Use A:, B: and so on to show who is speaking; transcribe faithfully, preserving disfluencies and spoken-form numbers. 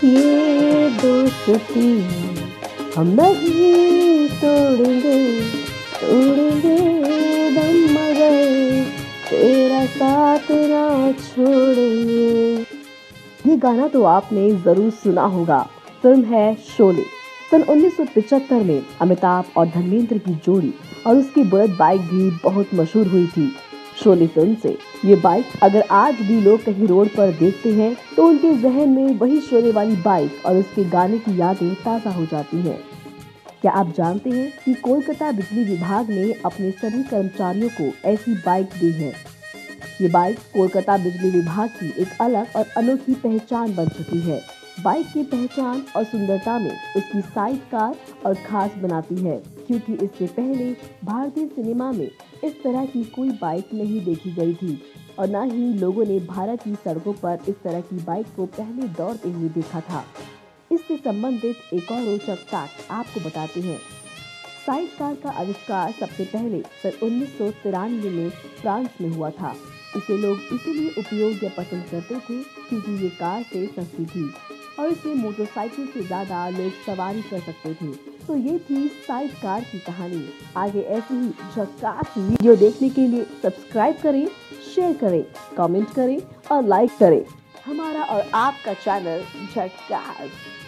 A: ये दोस्ती हम नहीं तोड़ेंगे, तोड़ेंगे दम मगर तेरा साथ ना छोड़ेंगे। ये गाना तो आपने जरूर सुना होगा। फिल्म है शोले। सन उन्नीस सौ पचहत्तर में अमिताभ और धर्मेंद्र की जोड़ी और उसकी बुलेट बाइक भी बहुत मशहूर हुई थी। शोले फिल्म से ये बाइक अगर आज भी लोग कहीं रोड पर देखते हैं तो उनके जहन में वही शोले वाली बाइक और उसके गाने की यादें ताज़ा हो जाती हैं। क्या आप जानते हैं कि कोलकाता बिजली विभाग ने अपने सभी कर्मचारियों को ऐसी बाइक दी है। ये बाइक कोलकाता बिजली विभाग की एक अलग और अनोखी पहचान बन चुकी है। बाइक की पहचान और सुंदरता में उसकी साइड कार और खास बनाती है, क्योंकि इससे पहले भारतीय सिनेमा में इस तरह की कोई बाइक नहीं देखी गई थी और न ही लोगों ने भारत की सड़कों पर इस तरह की बाइक को पहले दौड़ते हुए देखा था। इससे संबंधित एक और रोचक फैक्ट आपको बताते हैं। साइड कार का आविष्कार सबसे पहले सन उन्नीस सौ तिरानवे में फ्रांस में हुआ था। इसे लोग इसीलिए उपयोग या पसंद करते थे क्योंकि ये कार से सस्ती थी और इसमें मोटरसाइकिल से ज्यादा लोग सवारी कर सकते थे। तो ये थी साइड कार की कहानी। आगे ऐसी ही झकास वीडियो देखने के लिए सब्सक्राइब करें, शेयर करें, कमेंट करें और लाइक करें हमारा और आपका चैनल झकास।